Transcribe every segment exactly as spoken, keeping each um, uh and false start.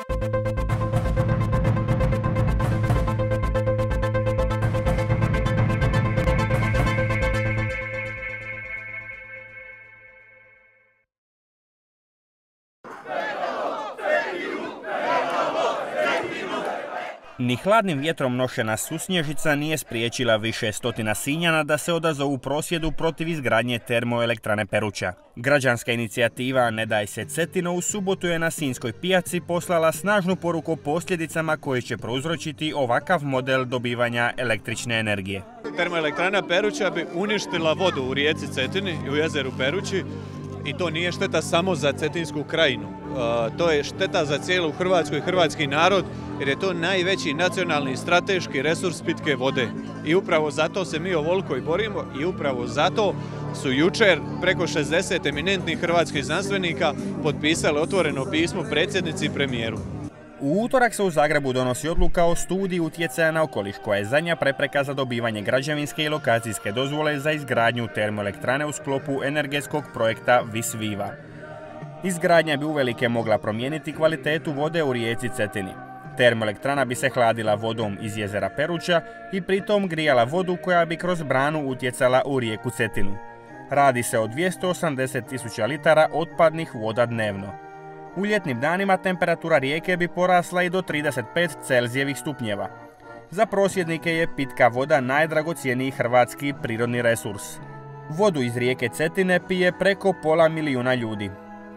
Ni hladnim vjetrom nošena susnježica nije spriječila više stotina Sinjana da se odazovu prosvjedu protiv izgradnje termoelektrane Peruča. Građanska inicijativa Ne daj se Cetino u subotu je na Sinjskoj pijaci poslala snažnu poruku o posljedicama koje će prouzročiti ovakav model dobivanja električne energije. Termoelektrana Peruča bi uništila vodu u rijeci Cetini i u jezeru Perući. I to nije šteta samo za Cetinsku krajinu, to je šteta za cijelu Hrvatsku i hrvatski narod, jer je to najveći nacionalni i strateški resurs pitke vode. I upravo zato se mi ovoliko i borimo i upravo zato su jučer preko šezdeset eminentnih hrvatskih znanstvenika potpisali otvoreno pismo predsjednici i premijeru. U utorak se u Zagrebu donosi odluka o studiji utjecaja na okoliš, koja je zadnja prepreka za dobivanje građevinske i lokacijske dozvole za izgradnju termoelektrane u sklopu energetskog projekta Vis Viva. Izgradnja bi uvelike mogla promijeniti kvalitetu vode u rijeci Cetini. Termoelektrana bi se hladila vodom iz jezera Peruča i pritom grijala vodu koja bi kroz branu utjecala u rijeku Cetinu. Radi se o dvjesto osamdeset tisuća litara otpadnih voda dnevno. U ljetnim danima temperatura rijeke bi porasla i do trideset pet Celzijevih stupnjeva. Za prosvjednike je pitka voda najdragocjeniji hrvatski prirodni resurs. Vodu iz rijeke Cetine pije preko pola milijuna ljudi.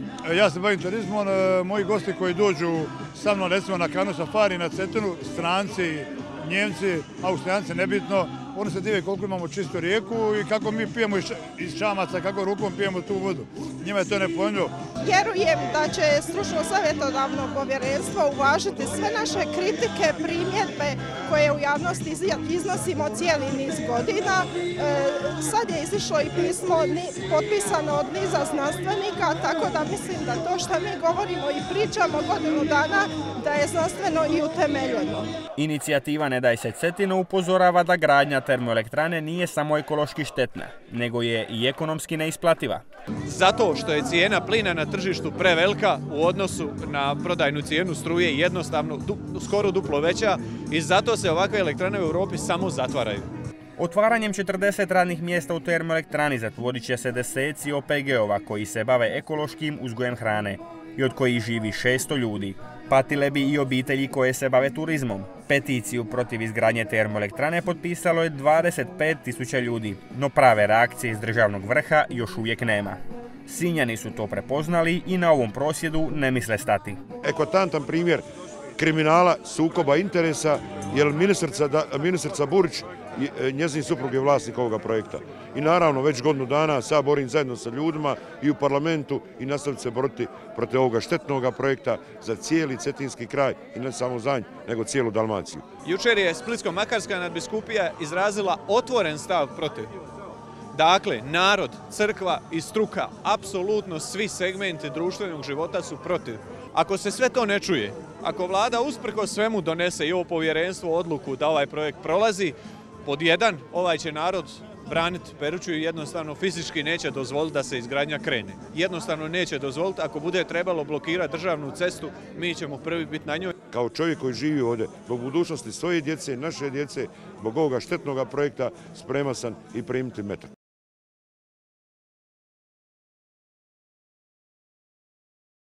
Ja se bavim turizmom, moji gosti koji dođu sa mnom recimo na Kano Safari na Cetinu, stranci, Njemci, Austrijanci, nebitno, oni se dive koliko imamo čistu rijeku i kako mi pijemo iz čamaca, kako rukom pijemo tu vodu. Njima je to nepojmljivo. Vjerujem da će stručno savjetodavno povjerenstvo uvažiti sve naše kritike, primjedbe koje u javnosti iznosimo cijeli niz godina. Sad je izišlo i pismo potpisano od niza znanstvenika, tako da mislim da to što mi govorimo i pričamo godinu dana da je znanstveno i utemeljeno. Inicijativa Ne daj se Cetino upozorava da gradnja termoelektrane nije samo ekološki štetna, nego je i ekonomski neisplativa. Zato što je cijena plina na tržištu prevelika u odnosu na prodajnu cijenu struje jednostavno du, skoro duplo veća i zato se ovakve elektrane u Europi samo zatvaraju. Otvaranjem četrdeset radnih mjesta u termoelektrani zatvorit će se deseci O P G-ova koji se bave ekološkim uzgojem hrane i od kojih živi šesto ljudi. Patile bi i obitelji koje se bave turizmom. Peticiju protiv izgradnje termoelektrane potpisalo je dvadeset pet tisuća ljudi, no prave reakcije iz državnog vrha još uvijek nema. Sinjani su to prepoznali i na ovom prosvjedu ne misle stati. Eklatantan primjer kriminala, sukoba interesa, jer ministrica, ministrica Burić, njezin suprug je vlasnik ovoga projekta. I naravno već godinu dana se borim zajedno sa ljudima i u parlamentu i nastaviti se boriti protiv ovoga štetnog projekta za cijeli cetinski kraj i ne samo za nj, nego cijelu Dalmaciju. Jučer je Splitsko-makarska nadbiskupija izrazila otvoren stav protiv. Dakle, narod, crkva i struka, apsolutno svi segmenti društvenog života su protiv. Ako se sve to ne čuje, ako vlada usprkos svemu donese i ovo povjerenstvo odluku da ovaj projekt prolazi, pod jedan, ovaj će narod braniti Peruču i jednostavno fizički neće dozvoliti da se izgradnja krene. Jednostavno neće dozvoliti, ako bude trebalo blokirati državnu cestu, mi ćemo prvi biti na njoj. Kao čovjek koji živi ovdje, zbog budućnosti svoje djece, naše djece, zbog ovoga štetnog projekta, spreman sam i primiti metak.